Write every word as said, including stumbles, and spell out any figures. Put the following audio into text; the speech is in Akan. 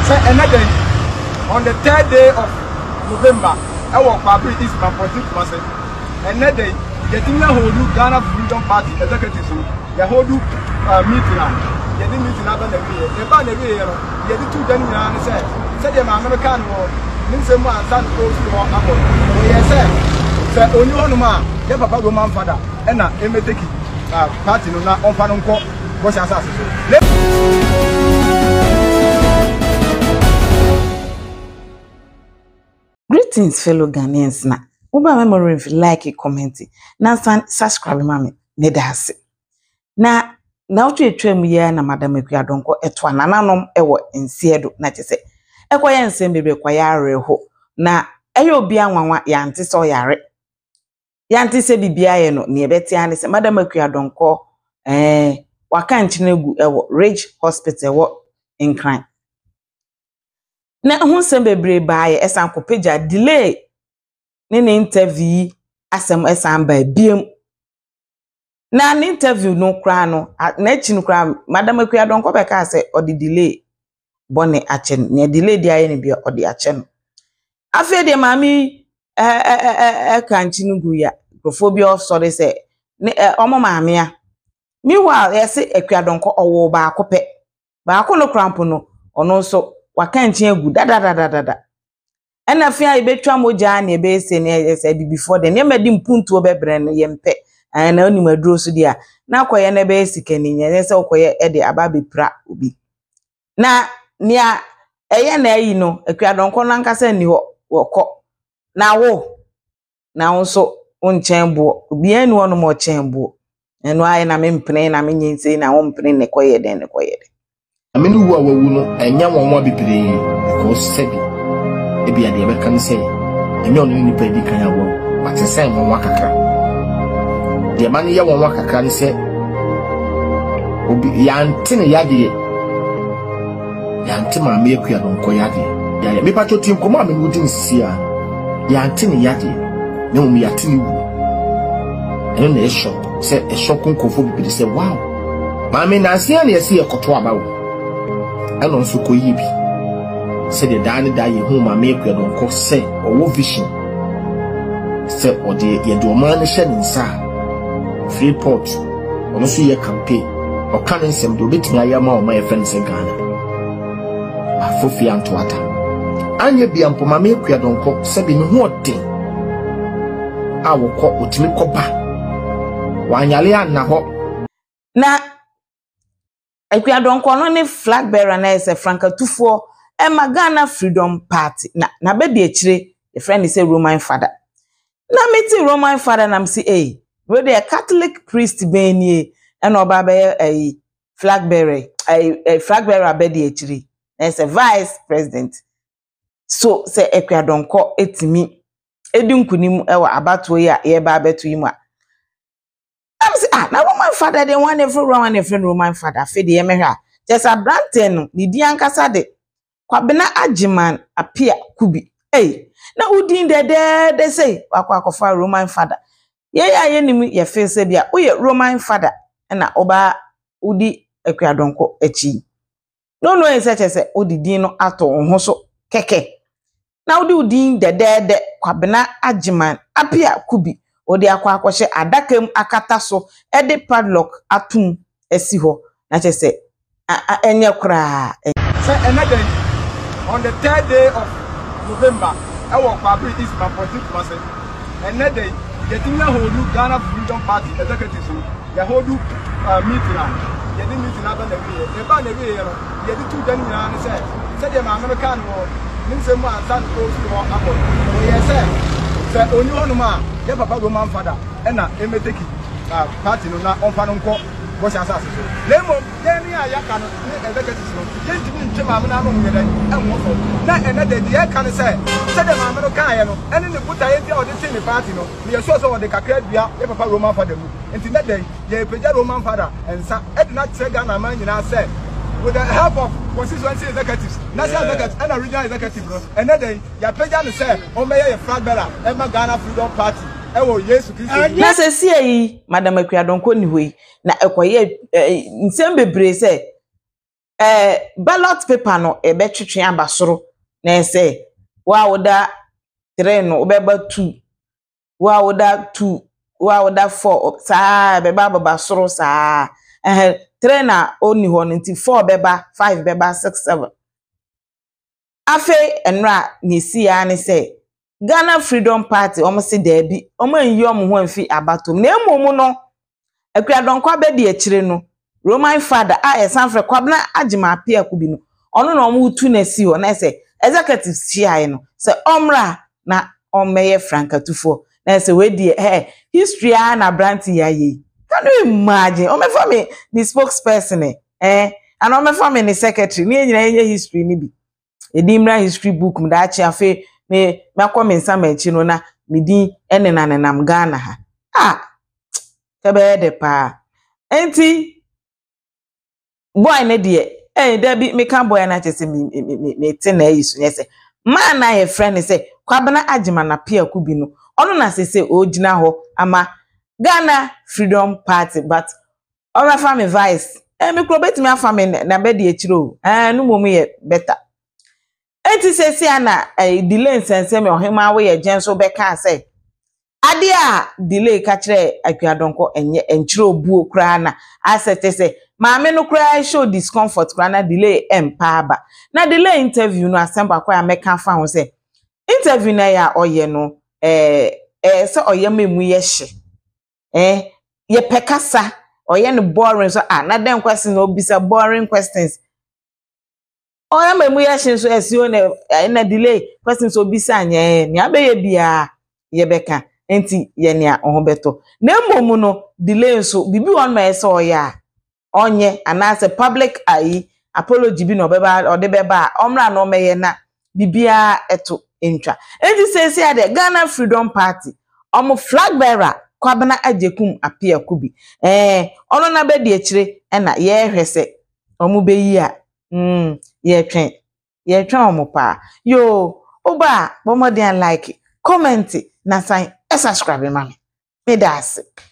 another on the third day of November, I walk Fabri is my political message. Another getting a hold of Ghana Freedom Party executives, the whole meeting. You didn't meet another year. The band every year, you did two gentlemen and said, said the American war, Ninsema and San Close to our apple. Yes, sir. Said only one man, the Papa Roman father, and a Emeteki party no not on Panonco, was assassinated. Greetings, fellow Ghanaians. Na uba memory if like it, comment it. Na subscribe mami ne dase. Na na otu etwem ye na Madam Akua Donkor etwa nananom ewo nsiedo na chese. Ekwa nsem bebe kwa yare ho. Na eyo obi anwanwa ya nti so yare. Ya nti se bibia ye no ne ebeti ane se Madam Akua Donkor eh waka nchinegu ewo Ridge Hospital ewo in crime. Na hu sembebre baaye esan kopeja delay ne ne interview asem esan ba biem na ne interview no kra no na chi no kra Madam Akua Donkor be ka say odi delay bone ache ne delay dia ye ne bia odi ache no afi de mami eh eh eh kanchi no gu ya profobia sorry say ne omo maame a meanwhile yesi Akua Donkor owo ba akopɛ ba akono krampo no ono so wakanchi egu da da da da da ena afia ibetwa moja na ebe ese ne ese before the ne medi mpuntu obebre ne yempe na oni maduro so dia na akoye na ebe esikani nye se okoye e de aba bepra obi na nia eye na ayi no Akua Donkor na nkasa ni ho wokọ na wo na wonso onchen bo obi anu ono mo chen bo enu ayi na mempene na menyense na wo mpene ne koye den ne koye den ameni wu awu no enya wonwa bibire because sebi ebi ade be kan say enya onu ni pedi kan yawo but say wonwa kakra de man ye wonwa kakra ni say obi ya ntine yade ya ntima me Akua Donkor yade ya ya me pacho tim komo ameni wudi nsisi a ya ntine yade ne mu ya tini wu eno na e shock say e shock nkofo bibire say wow ma me na asia na yesi ekoto abawo ano nso koyi bi se de dan da ye hu ma me Akua Donkor se owo vision se ode ye do man hye nsa Freeport ono so ye campaign o kan nsem do betima ya ma o ma ye fense Ghana afofi antoata anye bia mpo ma me Akua Donkor se bi ne hu odin a wo ko otimi koba wanyale anna ho na Akua Donkor no ne flag bearer na ese Franka Tufo e Ghana Freedom Party na na be de akire the friend is a Roman father na meti Roman father na msi eh we the Catholic priest benie e no ba be eh flag bearer eh flag bearer be de akire na ese vice president so se Akua Donkor etimi edi nkunim e wa abato ya ye ba beto yimu a I'm say ah na Roman father they want every Roman every Roman father fe de yemehwa just a branden no ni di ankasa de kwabena agiman apia kubi eh na udin de de de say akwa akofa Roman father ye ya ye nim ye fe se bia oye Roman father na oba udi Akua Donkor echi no no e se se odidin no ato ho so keke na udi udin de de de kwabena agiman apia kubi odi akwa akwose adakam akata so e de padlock atum esi ho na chese enye kra another on the third day of November I walk Fabri is my political message. Another getting a hold of Ghana Freedom Party executives the whole meeting you didn't meet another every year the band every year you did two gentlemen and said said the American war Ninsema and San Close to our apple. Yes sir. Se only one man, the Papa Roman father, and a Emeteki party no na on Panonco was assassinated. Lemo, then I can executives. Then to be Chama and Waffle. Not another day I can say, said the American, and in the put I or the same party no, we are so the Cacrebia, the Papa Roman father. And to that day, the Peja Roman father, and some not say Ghana man in our said. With the help of constituency executives, national executives, and a regional executive, and then you pay down the say, oh, may a flag bearer, Emma Ghana Freedom Party. Oh, yes, na se see Madam Akua Donkor ni we na ekoye nsem bebre se eh ballot paper no e betwetwe abasoro na say wa woda three no obeba two wa woda two wa woda four saa beba babasoro saa eh three na oni ho nti four beba five beba six seven afe enra ni si ya ni say Ghana Freedom Party omo se debi omo enyi omo ho amfi abatom na emomu no Akua Donkor abedi akire no Roman father a esanfre kwabna agima apia kubi no ono na omo utu na si ho na se executive chia no se omra na omeye frankatufo na se we die eh history a na branti ya ye can you imagine omo for me the spokesperson eh and omo for me the secretary ni enyina enye history ni bi edimra history book mda achi afi me makwa mensa manchi no na medi ene na nenam Ghana ha ah tebe de pa enti boy ne de eh dabi me kan boy na chese me me me te na yisu ne se man na ye friend say kwabena agima na pia kubi no ono na sese ogina ho ama Ghana Freedom Party but all family vice eh me kro betimi afami na be de achiro eh no momu ye better enti sese ana eh, delay sense me ohema we ye genso be ka say ade a delay ka kire Akua Donkor enye enchiro buo kra na asete say maame no kra show discomfort kra na delay empaba na delay interview no asemba kwa meka fa ho say interview na ya oye no eh eh so oye memu ye hye eh ye pekasa oye no boring so ah na den question no bisa boring questions oya memu ya hye so esio na na delay questions obisa anya ni abeye bia ye beka enti ye ne a ohobeto na emomu no delay so bibi won ma ese oya onye anase public ai apology bi no beba ode beba omra no meye na bibia eto entwa enti sesi ade Ghana Freedom Party omo flag bearer kwabena ajekum apia kubi eh ono na be de akire na ye hwese omo beyi a mm ye twen ye twen omo pa yo oba bomodin like comment na sign subscribe mama me das